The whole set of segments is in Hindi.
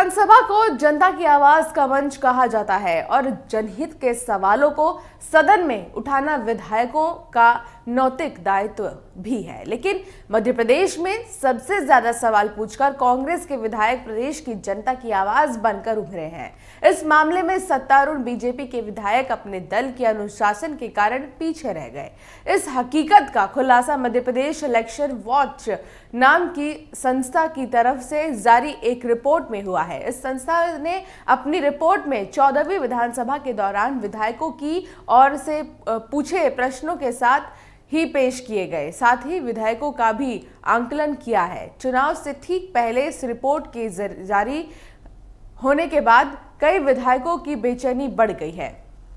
विधानसभा को जनता की आवाज का मंच कहा जाता है और जनहित के सवालों को सदन में उठाना विधायकों का नैतिक दायित्व भी है। लेकिन मध्य प्रदेश में सबसे ज्यादा सवाल पूछकर कांग्रेस के विधायक प्रदेश की जनता की आवाज बनकर उभरे हैं। इस मामले में सत्तारूढ़ बीजेपी के विधायक अपने दल के अनुशासन के कारण पीछे रह गए। इस हकीकत का खुलासा मध्य प्रदेश इलेक्शन वॉच नाम की संस्था की तरफ से जारी एक रिपोर्ट में हुआ है। इस संस्था ने अपनी रिपोर्ट में 14वीं विधानसभा के दौरान विधायकों की ओर से पूछे प्रश्नों के साथ ही पेश किए गए, साथ ही विधायकों का भी आंकलन किया है। चुनाव से ठीक पहले इस रिपोर्ट के जारी होने के बाद कई विधायकों की बेचैनी बढ़ गई है।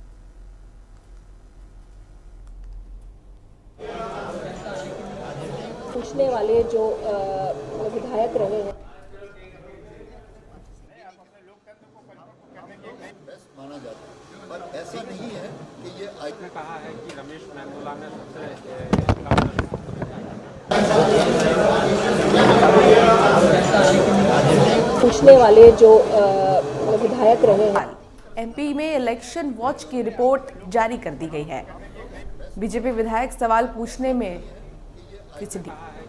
पूछने वाले जो विधायक रहे हैं माना जाता है, पर ऐसे नहीं है कि ये ने कहा है कि रमेश मेहंदोला ने पूछने वाले जो विधायक रहे हैं। एमपी में इलेक्शन वॉच की रिपोर्ट जारी कर दी गई है। बीजेपी विधायक सवाल पूछने में फिसली।